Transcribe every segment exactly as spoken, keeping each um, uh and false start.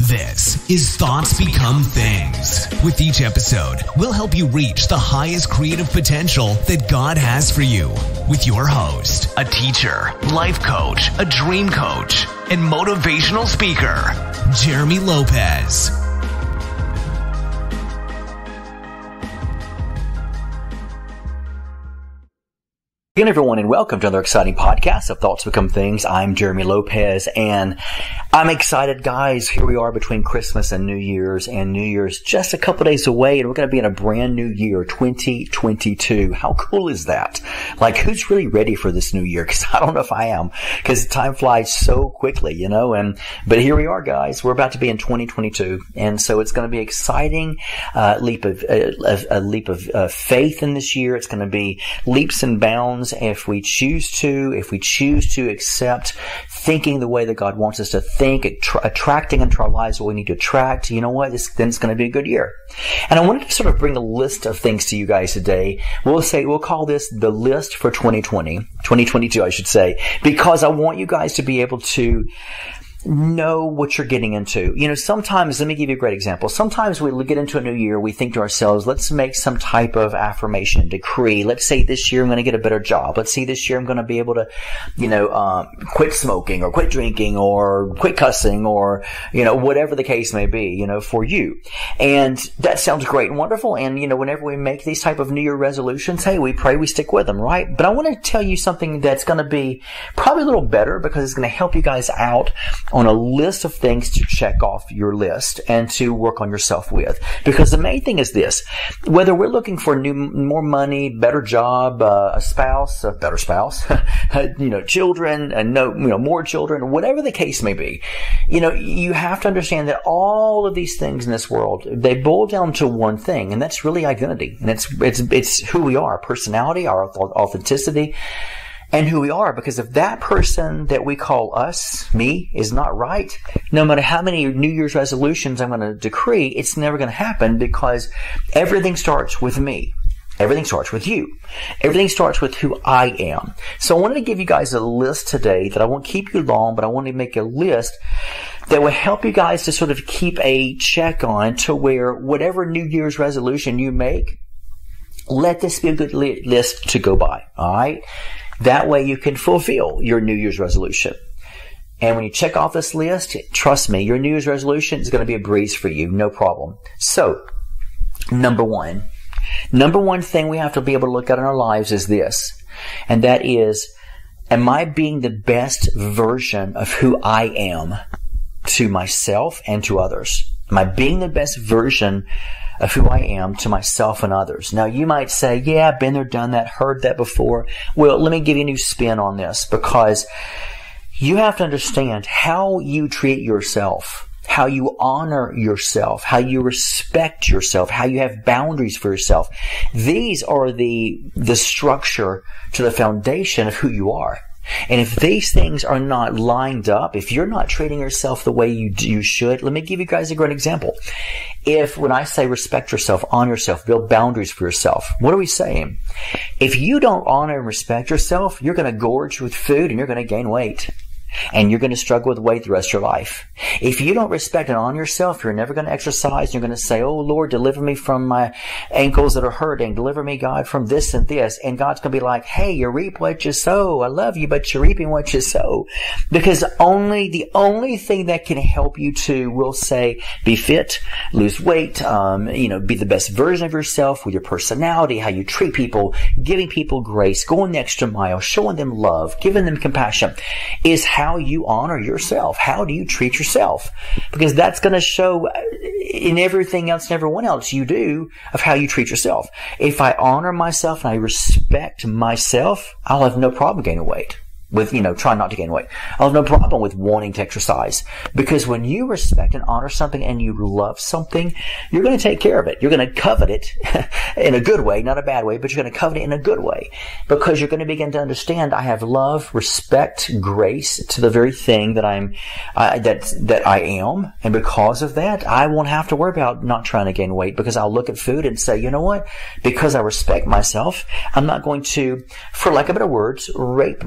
This is Thoughts Become Things. With each episode, we'll help you reach the highest creative potential that God has for you. With your host, a teacher, life coach, a dream coach, and motivational speaker, Jeremy Lopez. Again, everyone, and welcome to another exciting podcast of Thoughts Become Things. I'm Jeremy Lopez, and I'm excited, guys. Here we are between Christmas and New Year's, and New Year's just a couple days away, and we're going to be in a brand new year, twenty twenty-two. How cool is that? Like, who's really ready for this new year? Because I don't know if I am, because time flies so quickly, you know. And but here we are, guys. We're about to be in twenty twenty-two, and so it's going to be exciting. Uh, leap of uh, a, a leap of uh, faith in this year. It's going to be leaps and bounds. If we choose to, if we choose to accept thinking the way that God wants us to think, attra- attracting into our lives what we need to attract, you know what? It's, then it's going to be a good year. And I wanted to sort of bring a list of things to you guys today. We'll say, we'll call this the list for twenty twenty, twenty twenty-two, I should say, because I want you guys to be able to know what you're getting into. You know, sometimes, let me give you a great example. Sometimes we get into a new year, we think to ourselves, let's make some type of affirmation, decree. Let's say this year I'm going to get a better job. Let's say this year I'm going to be able to, you know, um, quit smoking or quit drinking or quit cussing or, you know, whatever the case may be, you know, for you. And that sounds great and wonderful. And, you know, whenever we make these type of New Year resolutions, hey, we pray we stick with them, right? But I want to tell you something that's going to be probably a little better because it's going to help you guys out on a list of things to check off your list and to work on yourself with. Because the main thing is this: whether we're looking for new, more money, better job, uh, a spouse, a better spouse, you know, children, and no, you know, more children, whatever the case may be, you know, you have to understand that all of these things in this world, they boil down to one thing, and that's really identity. And it's it's it's who we are, personality, our authenticity, and who we are. Because if that person that we call us, me, is not right, no matter how many New Year's resolutions I'm going to decree, it's never going to happen, because everything starts with me. Everything starts with you. Everything starts with who I am. So I wanted to give you guys a list today that I won't keep you long, but I want to make a list that will help you guys to sort of keep a check on, to where whatever New Year's resolution you make, let this be a good li- list to go by. All right? That way you can fulfill your New Year's resolution. And when you check off this list, trust me, your New Year's resolution is going to be a breeze for you. No problem. So, number one. Number one thing we have to be able to look at in our lives is this. And that is, am I being the best version of who I am to myself and to others? Am I being the best version of who I am to myself and others? Now, you might say, yeah, I've been there, done that, heard that before. Well, let me give you a new spin on this, because you have to understand how you treat yourself, how you honor yourself, how you respect yourself, how you have boundaries for yourself. These are the, the structure to the foundation of who you are. And if these things are not lined up, if you're not treating yourself the way you you should, let me give you guys a great example. If, when I say respect yourself, honor yourself, build boundaries for yourself, what are we saying? If you don't honor and respect yourself, you're going to gorge with food and you're going to gain weight. And you're going to struggle with weight the rest of your life. If you don't respect and honor yourself, you're never going to exercise. You're going to say, oh, Lord, deliver me from my ankles that are hurting. Deliver me, God, from this and this. And God's going to be like, hey, you reap what you sow. I love you, but you're reaping what you sow. Because only the only thing that can help you to, we'll say, be fit, lose weight, um, you know, be the best version of yourself with your personality, how you treat people, giving people grace, going the extra mile, showing them love, giving them compassion, is how you honor yourself. How do you treat yourself? Because that's going to show in everything else and everyone else you do of how you treat yourself. If I honor myself and I respect myself, I'll have no problem gaining weight. With, you know, trying not to gain weight. I'll have no problem with wanting to exercise. Because when you respect and honor something and you love something, you're going to take care of it. You're going to covet it in a good way, not a bad way, but you're going to covet it in a good way. Because you're going to begin to understand, I have love, respect, grace to the very thing that I'm, uh, that, that I am. And because of that, I won't have to worry about not trying to gain weight, because I'll look at food and say, you know what? Because I respect myself, I'm not going to, for lack of better words, rape myself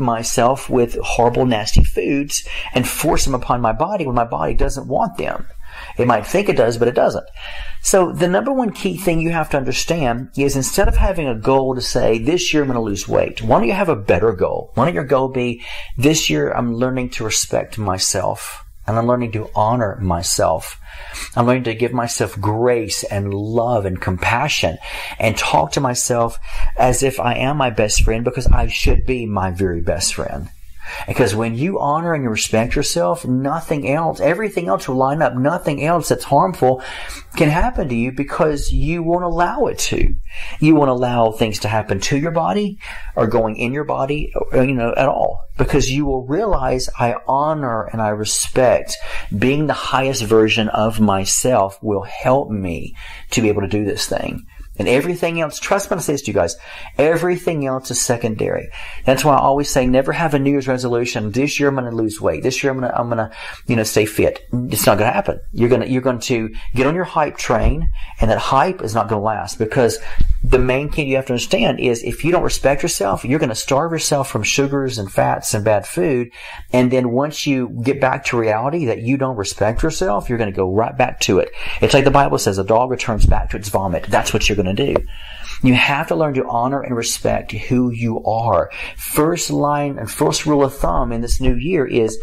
myself with horrible, nasty foods and force them upon my body when my body doesn't want them. It might think it does, but it doesn't. So the number one key thing you have to understand is, instead of having a goal to say, this year I'm going to lose weight, why don't you have a better goal? Why don't your goal be, this year I'm learning to respect myself, and I'm learning to honor myself. I'm learning to give myself grace and love and compassion, and talk to myself as if I am my best friend, because I should be my very best friend. Because when you honor and you respect yourself, nothing else, everything else will line up. Nothing else that's harmful can happen to you, because you won't allow it to. You won't allow things to happen to your body or going in your body, you know, at all. Because you will realize, I honor and I respect being the highest version of myself will help me to be able to do this thing. And everything else, trust me when I say this to you guys, everything else is secondary. That's why I always say, never have a New Year's resolution. This year I'm going to lose weight. This year I'm going to, I'm going to, you know, stay fit. It's not going to happen. You're going to, you're going to get on your hype train, and that hype is not going to last, because the main key you have to understand is, if you don't respect yourself, you're going to starve yourself from sugars and fats and bad food. And then once you get back to reality that you don't respect yourself, you're going to go right back to it. It's like the Bible says, a dog returns back to its vomit. That's what you're going to do. You have to learn to honor and respect who you are. First line and first rule of thumb in this new year is,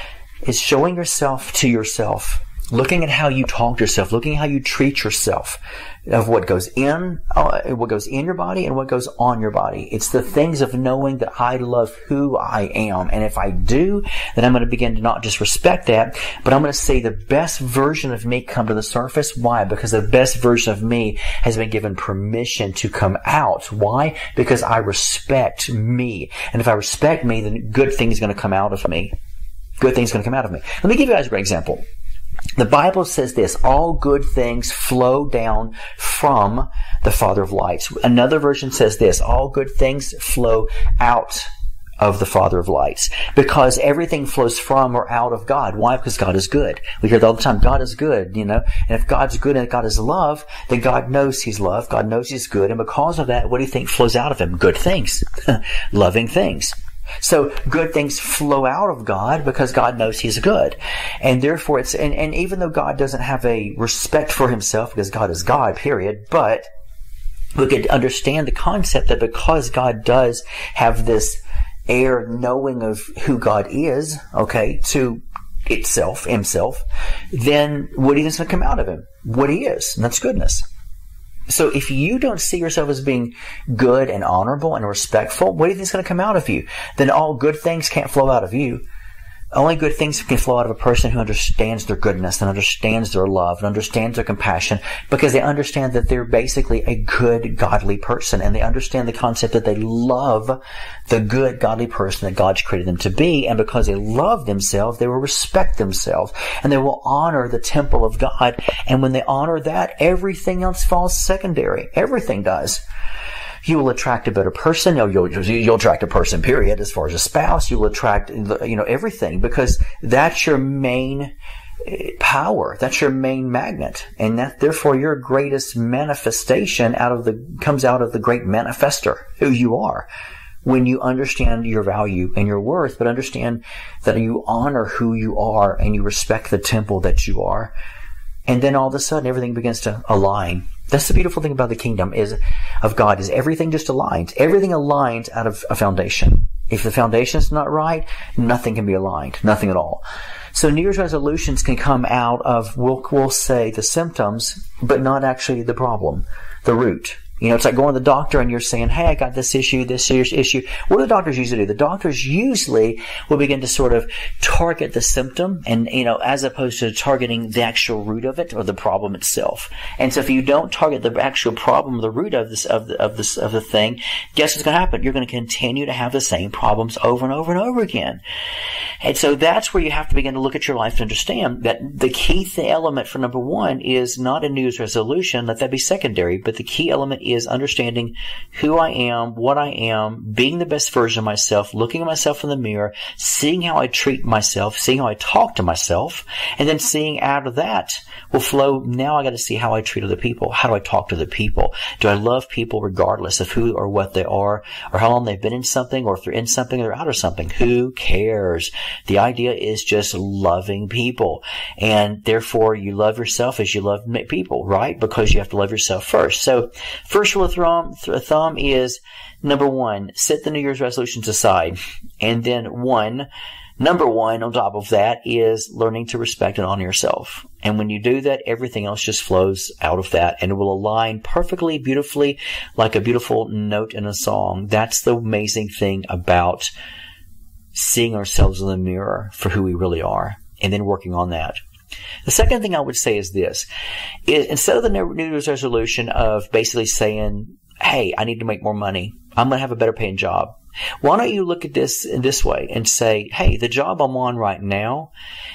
is showing yourself to yourself. Looking at how you talk to yourself, looking at how you treat yourself, of what goes in, uh, what goes in your body and what goes on your body. It's the things of knowing that I love who I am. And if I do, then I'm going to begin to not just respect that, but I'm going to see the best version of me come to the surface. Why? Because the best version of me has been given permission to come out. Why? Because I respect me. And if I respect me, then good things are going to come out of me. Good things are going to come out of me. Let me give you guys a great example. The Bible says this, all good things flow down from the Father of lights. Another version says this, all good things flow out of the Father of lights. Because everything flows from or out of God. Why? Because God is good. We hear that all the time, God is good, you know. And if God's good and God is love, then God knows He's love. God knows He's good. And because of that, what do you think flows out of Him? Good things. Loving things. So good things flow out of God because God knows He's good. And therefore it's, and, and even though God doesn't have a respect for Himself, because God is God, period, but we could understand the concept that because God does have this air knowing of who God is, okay, to itself, Himself, then what do you think is going to come out of Him? What He is, and that's goodness. So if you don't see yourself as being good and honorable and respectful, what do you think is going to come out of you? Then all good things can't flow out of you. Only good things can flow out of a person who understands their goodness and understands their love and understands their compassion, because they understand that they're basically a good, godly person, and they understand the concept that they love the good, godly person that God's created them to be, and because they love themselves, they will respect themselves, and they will honor the temple of God, and when they honor that, everything else falls secondary. Everything does. You will attract a better person. You'll, you'll, you'll attract a person, period. As far as a spouse, you'll attract, you know, everything, because that's your main power. That's your main magnet. And that, therefore, your greatest manifestation out of the, comes out of the great manifester, who you are. When you understand your value and your worth, but understand that you honor who you are and you respect the temple that you are. And then all of a sudden, everything begins to align. That's the beautiful thing about the kingdom is of God, is everything just aligns. Everything aligns out of a foundation. If the foundation is not right, nothing can be aligned. Nothing at all. So New Year's resolutions can come out of, we'll, we'll say, the symptoms, but not actually the problem, the root. You know, it's like going to the doctor and you're saying, hey, I got this issue, this issue. What do the doctors usually do? The doctors usually will begin to sort of target the symptom, and, you know, as opposed to targeting the actual root of it or the problem itself. And so if you don't target the actual problem, the root of this, of the, of this, of the thing, guess what's going to happen? You're going to continue to have the same problems over and over and over again. And so that's where you have to begin to look at your life to understand that the key th- element for number one is not a New Year's resolution. Let that be secondary. But the key element is understanding who I am, what I am, being the best version of myself, looking at myself in the mirror, seeing how I treat myself, seeing how I talk to myself, and then seeing out of that will flow, now I got to see how I treat other people. How do I talk to the people? Do I love people regardless of who or what they are, or how long they've been in something, or if they're in something or out of something? Who cares? The idea is just loving people. And therefore, you love yourself as you love people, right? Because you have to love yourself first. So, first rule of thumb, thumb is, number one, set the New Year's resolutions aside. And then one, number one on top of that is learning to respect and honor yourself. And when you do that, everything else just flows out of that, and it will align perfectly, beautifully, like a beautiful note in a song. That's the amazing thing about seeing ourselves in the mirror for who we really are, and then working on that. The second thing I would say is this. Is instead of the New Year's resolution of basically saying, hey, I need to make more money, I'm going to have a better paying job, why don't you look at this in this way and say, hey, the job I'm on right now,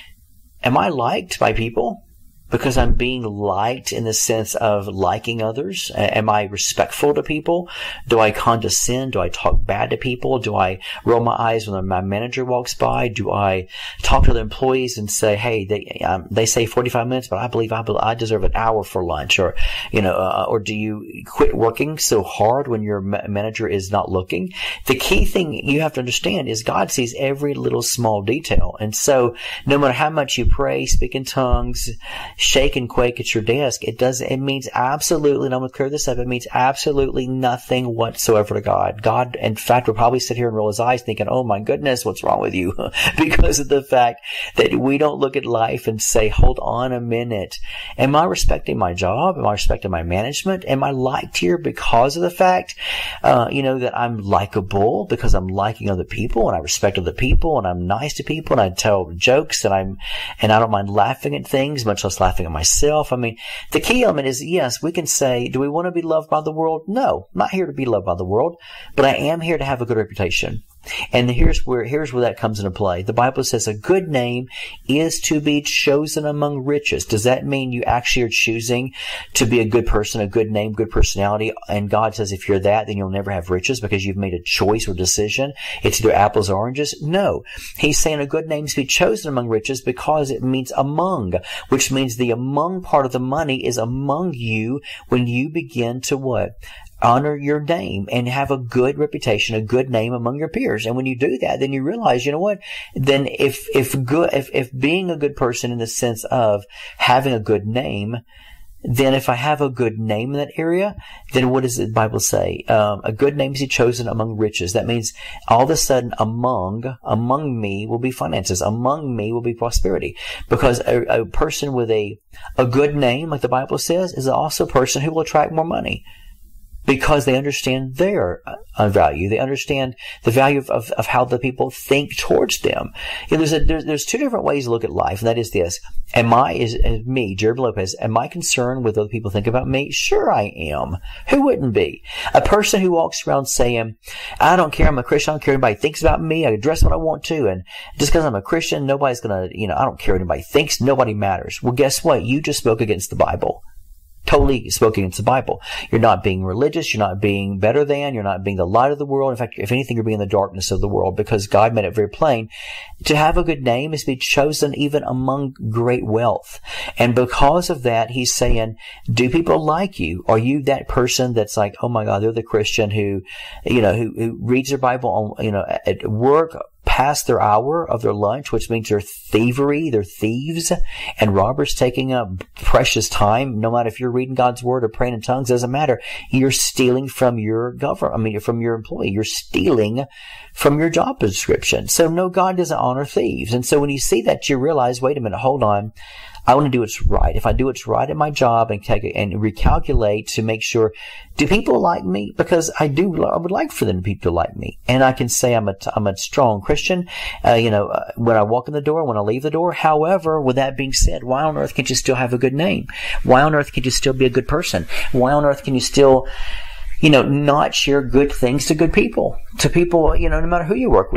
am I liked by people? Because I'm being liked in the sense of liking others? Am I respectful to people? Do I condescend? Do I talk bad to people? Do I roll my eyes when my manager walks by? Do I talk to the employees and say, hey, they um, they say forty-five minutes, but I believe I, I deserve an hour for lunch? Or, you know, uh, or do you quit working so hard when your ma- manager is not looking? The key thing you have to understand is God sees every little small detail. And so no matter how much you pray, speak in tongues, shake and quake at your desk, it does, it means absolutely, and I'm going to clear this up, it means absolutely nothing whatsoever to God. God, in fact, will probably sit here and roll his eyes thinking, oh my goodness, what's wrong with you? Because of the fact that we don't look at life and say, hold on a minute. Am I respecting my job? Am I respecting my management? Am I liked here because of the fact, uh, you know, that I'm likable, because I'm liking other people and I respect other people and I'm nice to people and I tell jokes and I'm, and I don't mind laughing at things, much less laughing at myself. I mean, the key element is, yes, we can say, do we want to be loved by the world? No, I'm not here to be loved by the world, but I am here to have a good reputation. And here's where, here's where that comes into play. The Bible says a good name is to be chosen among riches. Does that mean you actually are choosing to be a good person, a good name, good personality? And God says if you're that, then you'll never have riches because you've made a choice or decision. It's either apples or oranges. No. He's saying a good name is to be chosen among riches because it means among, which means the among part of the money is among you when you begin to what? Honor your name and have a good reputation, a good name among your peers. And when you do that, then you realize, you know what? Then if, if good, if, if being a good person in the sense of having a good name, then if I have a good name in that area, then what does the Bible say? Um, a good name is he chosen among riches. That means all of a sudden among, among me will be finances. Among me will be prosperity. Because a, a person with a, a good name, like the Bible says, is also a person who will attract more money. Because they understand their uh, value. They understand the value of, of, of how the people think towards them. You know, there's, a, there's, there's two different ways to look at life, and that is this. Am I, is, is me, Jeremy Lopez, am I concerned with what other people think about me? Sure I am. Who wouldn't be? A person who walks around saying, I don't care, I'm a Christian, I don't care what anybody thinks about me, I can dress what I want to, and just because I'm a Christian, nobody's gonna, you know, I don't care what anybody thinks, nobody matters. Well, guess what? You just spoke against the Bible. Totally spoke against the Bible. You're not being religious. You're not being better than. You're not being the light of the world. In fact, if anything, you're being the darkness of the world, because God made it very plain. To have a good name is to be chosen even among great wealth. And because of that, he's saying, do people like you? Are you that person that's like, oh my God, they're the Christian who, you know, who, who reads their Bible on, you know, at work, past their hour of their lunch, which means they're thievery, they're thieves and robbers taking up precious time. No matter if you're reading God's word or praying in tongues, doesn't matter. You're stealing from your government. I mean, from your employee. You're stealing from your job description. So no, God doesn't honor thieves. And so when you see that, you realize, wait a minute, hold on. I want to do what's right. If I do what's right at my job and take it and recalculate to make sure, do people like me? Because I do, I would like for them people to like me. And I can say I'm a, I'm a strong Christian, uh, you know, uh, when I walk in the door, when I leave the door. However, with that being said, why on earth can't you still have a good name? Why on earth can't you still be a good person? Why on earth can you still, you know, not share good things to good people, to people, you know, no matter who you work with?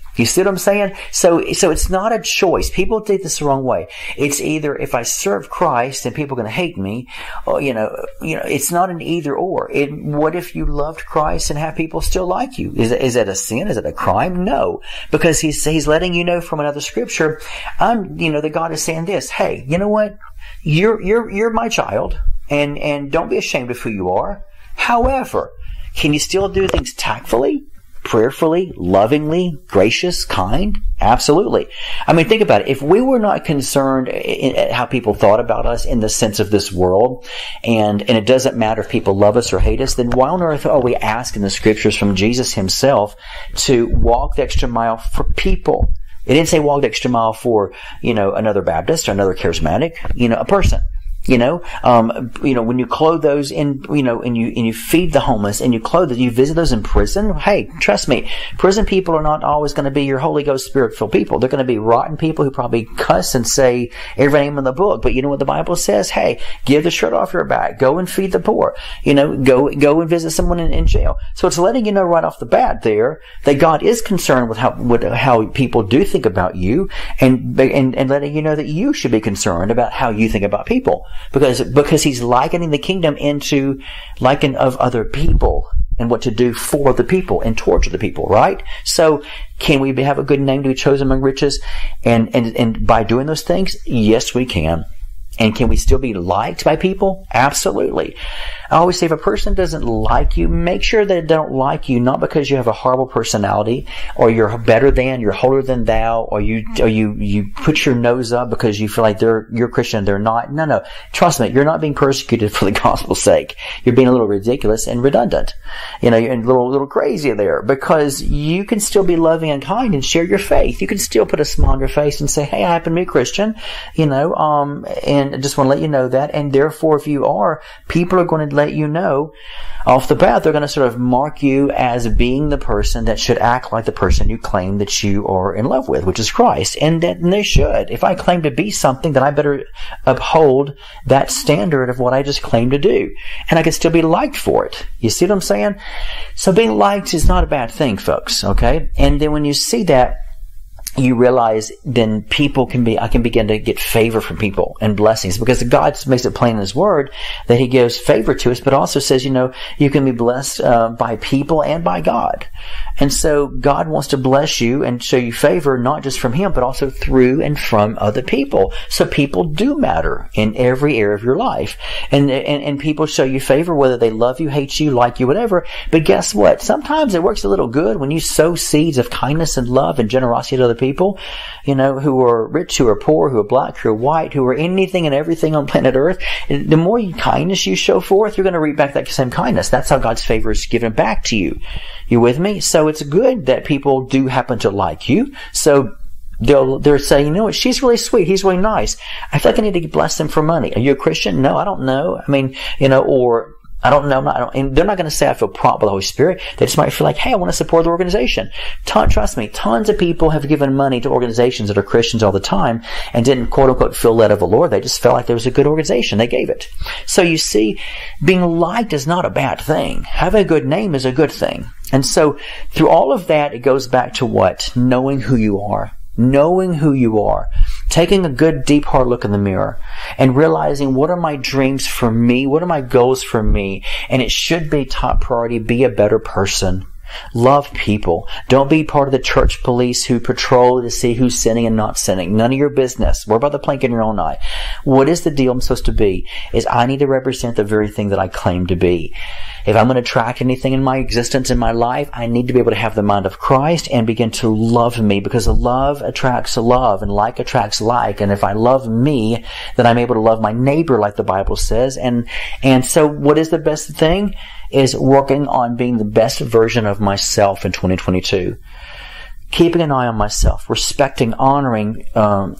You see what I'm saying? So, so it's not a choice. People take this the wrong way. It's either if I serve Christ, then people are going to hate me, or, you know, you know, it's not an either or. It, what if you loved Christ and have people still like you? Is it, is it a sin? Is it a crime? No, because he's, he's letting you know from another scripture, I'm, you know, that God is saying this, hey, you know what? You're, you're, you're my child, and, and don't be ashamed of who you are. However, can you still do things tactfully, prayerfully, lovingly, gracious, kind? Absolutely. I mean, think about it. If we were not concerned at how people thought about us in the sense of this world, and, and it doesn't matter if people love us or hate us, then why on earth are we asked in the scriptures from Jesus himself to walk the extra mile for people? It didn't say walk the extra mile for, you know, another Baptist or another charismatic, you know, a person. You know, um, you know, when you clothe those in, you know, and you, and you feed the homeless and you clothe, you visit those in prison. Hey, trust me, prison people are not always going to be your Holy Ghost Spirit-filled people. They're going to be rotten people who probably cuss and say every name in the book. But you know what the Bible says? Hey, give the shirt off your back. Go and feed the poor. You know, go, go and visit someone in, in jail. So it's letting you know right off the bat there that God is concerned with how, with how people do think about you, and, and, and letting you know that you should be concerned about how you think about people. Because, because he's likening the kingdom into liking of other people and what to do for the people and towards the people, right? So, can we have a good name to be chosen among riches? And, and, and by doing those things, yes, we can. And can we still be liked by people? Absolutely. I always say if a person doesn't like you, make sure they don't like you not because you have a horrible personality, or you're better than, you're holier than thou, or you or you you put your nose up because you feel like they're you're Christian, they're not. No, no. Trust me, you're not being persecuted for the gospel's sake. You're being a little ridiculous and redundant. You know, you're a little little crazy there, because you can still be loving and kind and share your faith. You can still put a smile on your face and say, "Hey, I happen to be a Christian," you know, um, and I just want to let you know that. And therefore, if you are, people are going to let you know off the bat. They're going to sort of mark you as being the person that should act like the person you claim that you are in love with, which is Christ. And that and they should. If I claim to be something, then I better uphold that standard of what I just claim to do. And I can still be liked for it. You see what I'm saying? So being liked is not a bad thing, folks. Okay? And then when you see that, you realize then people can be, I can begin to get favor from people and blessings, because God makes it plain in His Word that He gives favor to us, but also says, you know, you can be blessed uh, by people and by God. And so God wants to bless you and show you favor, not just from Him, but also through and from other people. So people do matter in every area of your life. And, and, and people show you favor, whether they love you, hate you, like you, whatever. But guess what? Sometimes it works a little good when you sow seeds of kindness and love and generosity to other people. People, you know, who are rich, who are poor, who are black, who are white, who are anything and everything on planet Earth. The more kindness you show forth, you're going to reap back that same kindness. That's how God's favor is given back to you. You with me? So it's good that people do happen to like you. So they'll, they're saying, you know what, she's really sweet, he's really nice. I feel like I need to bless them for money. Are you a Christian? No, I don't know. I mean, you know, or I don't know. I'm not, I don't, and they're not going to say I feel prompted by the Holy Spirit. They just might feel like, hey, I want to support the organization. Ton, trust me, tons of people have given money to organizations that are Christians all the time and didn't, quote unquote, feel led of the Lord. They just felt like there was a good organization. They gave it. So you see, being liked is not a bad thing. Having a good name is a good thing. And so through all of that, it goes back to what? Knowing who you are. Knowing who you are. Taking a good, deep, hard look in the mirror and realizing, what are my dreams for me? What are my goals for me? And it should be top priority. Be a better person. Love people. Don't be part of the church police who patrol to see who's sinning and not sinning. None of your business. Worry about the plank in your own eye. What is the deal I'm supposed to be? Is I need to represent the very thing that I claim to be. If I'm going to track anything in my existence, in my life, I need to be able to have the mind of Christ and begin to love me, because love attracts love and like attracts like. And if I love me, then I'm able to love my neighbor like the Bible says. And, and so what is the best thing? Is working on being the best version of myself in twenty twenty-two. Keeping an eye on myself, respecting, honoring, um,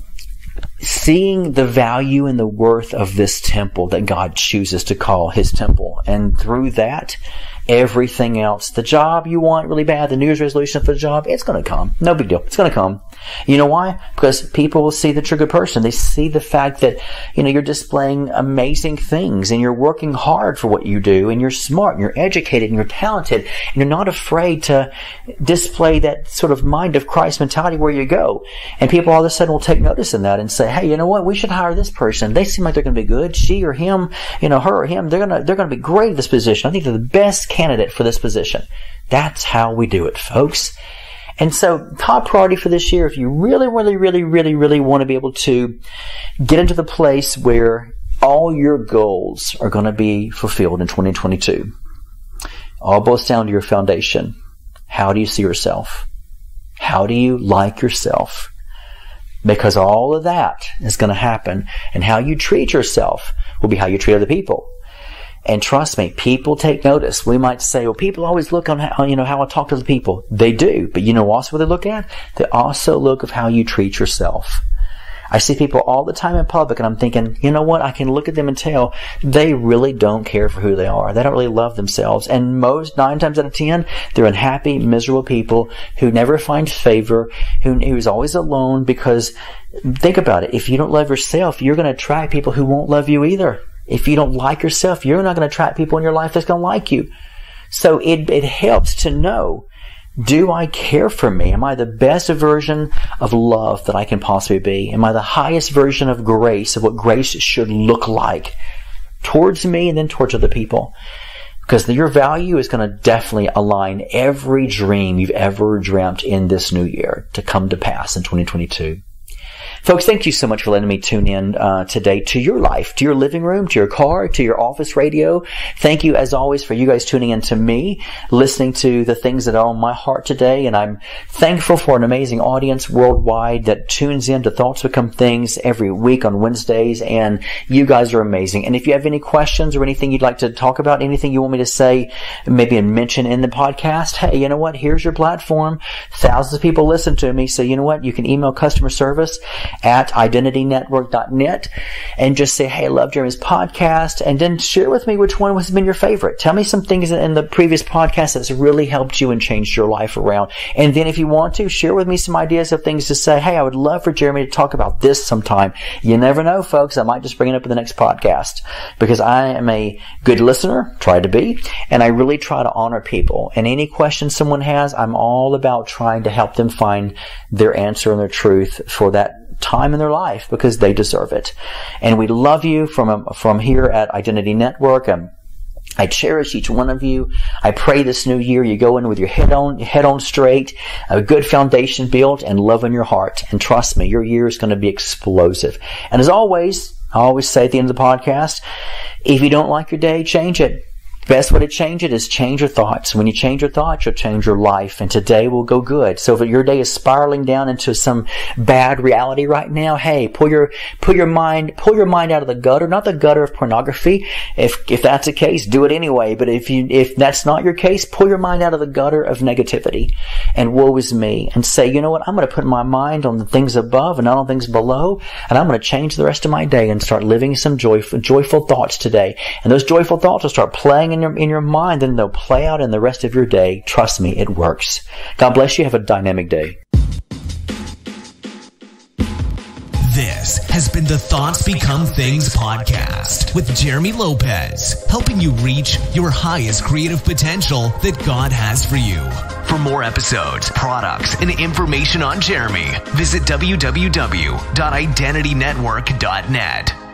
seeing the value and the worth of this temple that God chooses to call His temple. And through that, everything else. The job you want really bad, the New Year's resolution for the job, it's going to come. No big deal. It's going to come. You know why? Because people will see that you're a good person. They see the fact that, you know, you're displaying amazing things and you're working hard for what you do and you're smart and you're educated and you're talented and you're not afraid to display that sort of mind of Christ mentality where you go. And people all of a sudden will take notice in that and say, hey, you know what? We should hire this person. They seem like they're going to be good. She or him, you know, her or him, they're going to, they're going to be great at this position. I think they're the best candidate for this position. That's how we do it, folks. And so, top priority for this year, if you really, really, really, really, really want to be able to get into the place where all your goals are going to be fulfilled in twenty twenty-two, all boils down to your foundation. How do you see yourself? How do you like yourself? Because all of that is going to happen, and how you treat yourself will be how you treat other people. And trust me, people take notice. We might say, well, people always look on how, you know, how I talk to the people. They do. But you know also what they look at? They also look at how you treat yourself. I see people all the time in public and I'm thinking, you know what? I can look at them and tell they really don't care for who they are. They don't really love themselves. And most, nine times out of ten, they're unhappy, miserable people who never find favor, who, who's always alone because, think about it. If you don't love yourself, you're going to attract people who won't love you either. If you don't like yourself, you're not going to attract people in your life that's going to like you. So it, it helps to know, do I care for me? Am I the best version of love that I can possibly be? Am I the highest version of grace, of what grace should look like towards me and then towards other people? Because your value is going to definitely align every dream you've ever dreamt in this new year to come to pass in twenty twenty-two. Folks, thank you so much for letting me tune in uh, today to your life, to your living room, to your car, to your office radio. Thank you, as always, for you guys tuning in to me, listening to the things that are on my heart today. And I'm thankful for an amazing audience worldwide that tunes in to Thoughts Become Things every week on Wednesdays. And you guys are amazing. And if you have any questions or anything you'd like to talk about, anything you want me to say, maybe mention in the podcast, hey, you know what? Here's your platform. Thousands of people listen to me. So you know what? You can email customer service at identity network dot net and just say, hey, I love Jeremy's podcast, and then share with me which one has been your favorite. Tell me some things in the previous podcast that's really helped you and changed your life around. And then if you want to, share with me some ideas of things to say, hey, I would love for Jeremy to talk about this sometime. You never know, folks. I might just bring it up in the next podcast because I am a good listener, try to be, and I really try to honor people. And any questions someone has, I'm all about trying to help them find their answer and their truth for that time in their life because they deserve it. And we love you from from here at Identity Network. Um, I cherish each one of you. I pray this new year you go in with your head on head on straight, a good foundation built, and love in your heart. And trust me, your year is going to be explosive. And as always, I always say at the end of the podcast, if you don't like your day, change it. Best way to change it is change your thoughts. When you change your thoughts, you'll change your life, and today will go good. So if your day is spiraling down into some bad reality right now, hey, pull your pull your mind pull your mind out of the gutter, not the gutter of pornography. If if that's the case, do it anyway. But if you if that's not your case, pull your mind out of the gutter of negativity and woe is me, and say, you know what, I'm going to put my mind on the things above and not on things below, and I'm going to change the rest of my day and start living some joyful joyful thoughts today. And those joyful thoughts will start playing in your in your mind, and they'll play out in the rest of your day. Trust me, it works. God bless you. Have a dynamic day. This has been the Thoughts Become Things podcast with Jeremy Lopez, helping you reach your highest creative potential that God has for you. For more episodes, products, and information on Jeremy, visit w w w dot identity network dot net.